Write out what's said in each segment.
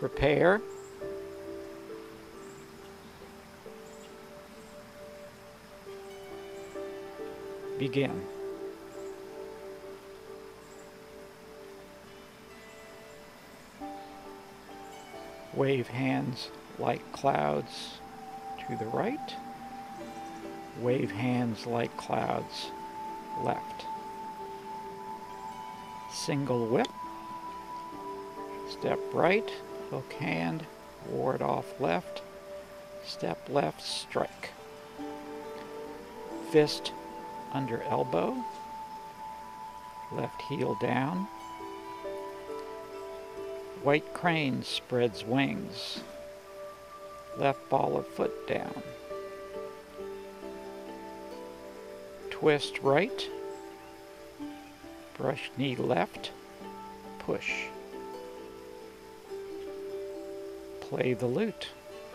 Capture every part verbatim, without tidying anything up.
Prepare. Begin. Wave hands like clouds to the right. Wave hands like clouds left. Single whip. Step right, hook hand, ward off left. Step left, strike. Fist under elbow. Left heel down. White crane spreads wings. Left ball of foot down. Twist right. Brush knee left. Push. Play the lute.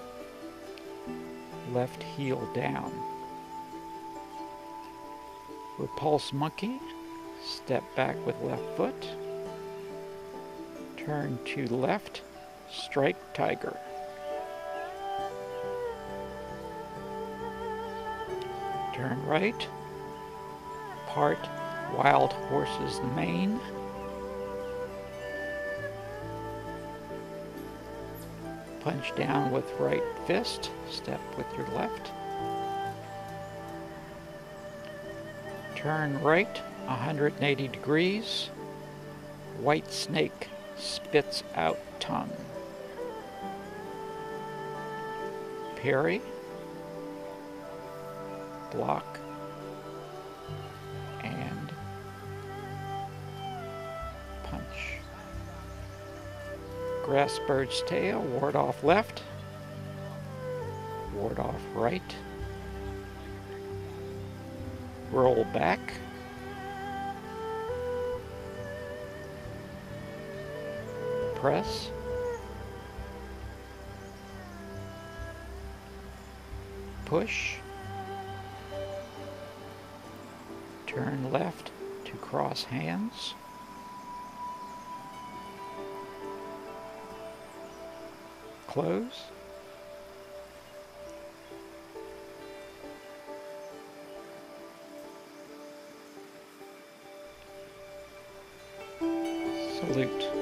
Left heel down. Repulse monkey. Step back with left foot. Turn to left. Strike tiger. Turn right. Part wild horse's mane. Punch down with right fist. Step with your left. Turn right one hundred eighty degrees. White snake spits out tongue. Parry. Block. And punch. Grass bird's tail, ward off left. Ward off right. Roll back. Press. Push. Turn left to cross hands. Close. Salute.